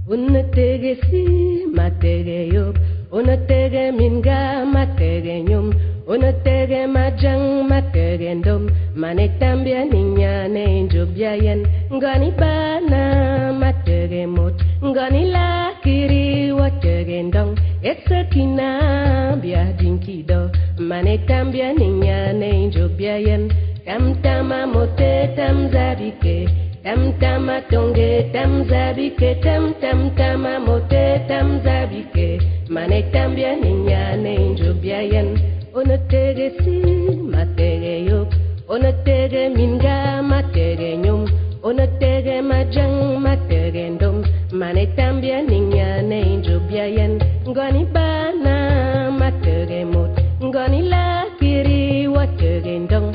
Unatege si matege yop, unatege minga matege nyum, unatege majang matege ndom, manetambia ninya ne njubyayen, ngani bana matege mot, ngani lakiri watege ndong, esakina bia dinkido, manetambia ninya ne njubyayen, tamtama mote tamzabike. Tam tama tonge tam zabike tam tama mote tam zabike mane tambia ninya ne njubyayen onotege si matege yop onotege minga matege nyum onotege majang matege ndom mane tambia ninya ne njubyayen ngani bana matege mot ngani lakiri watege ndong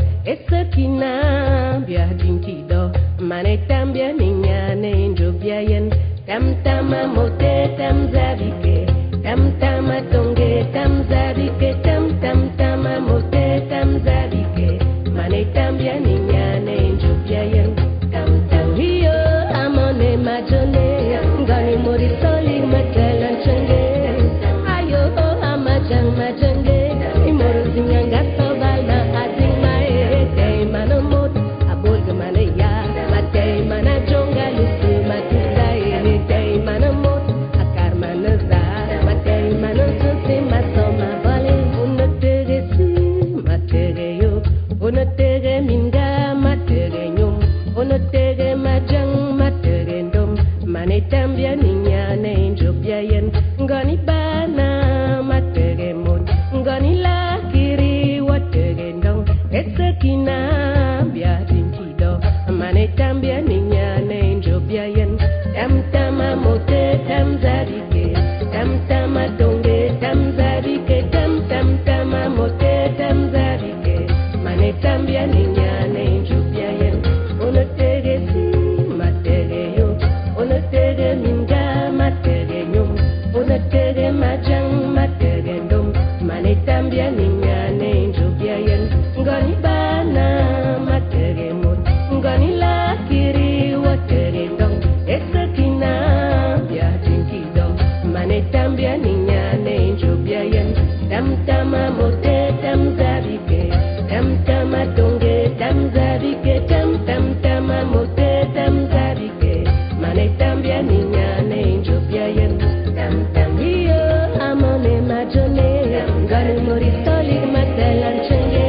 esakina bia dinkido mane tambia ninya ne njubyayen tam tama mote tam zabike tam tama tonge tam zabike tam tama mote tam zabike mane tambia ninya ne njubyayen tam hiyo amone majone ngani mori soli matalan chenge ayo amajang majange imoro zinyanga sobala adingae te manomot abolga mane ya mana jonga lusu matusai day mana mot akar mana za matay mana susi masoma bale unatege si matege yo unatege minga matege nyum unatege majang matege ndom mane tambia ninya ne njubyayen ngani bana matege mot ngani lakiri watege ndong esakina bia dinkido mane tambia ninya ne njubyayen tam tama mote tam zabike tam tama tonge tam zabike tam tama mote tam zabike mane tambia ninya ne njubyayen onotege si matege yo onotege minga matege nyum onotege majang matege ndom mane tambia ninya ne njubyayen ngani bana matege mot ngani lakiri watege ndong esakina bia dinkido mane tambia ninya ne njubyayen tam tama mote tam zabike tam tama tonge tam zabike tam tama mote tam zabike mane tambia ninya ne njubyayen tam hiyo amone majone ngani mori soli matalan chenge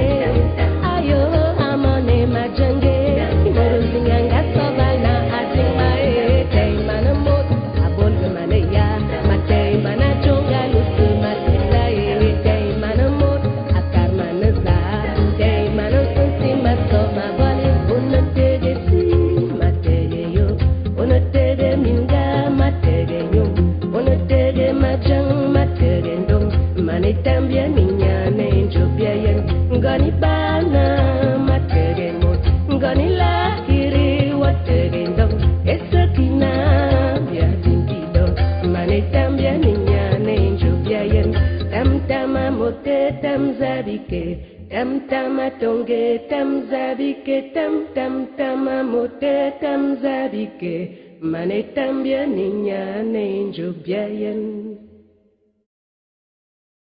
ayo amone majange imoro zinyanga sobala adingae tay mana mot abolga mane ya matay mana jonga lusu matusai tay mana mot akar mana za tay mana susi masoma bale unatege si matege yo unatege minga matege nyum unatege majang matege ndom mane tambia ninya ne njubyayen ngani bana matege mot ngani lakiri watege ndom esakina bia dinkido mane tambia ninya ne njubyayen tam tama mote tam zabike tam tama tonge tam zabike tam tama mote tam zabike mane tambia ninya ne njubyayen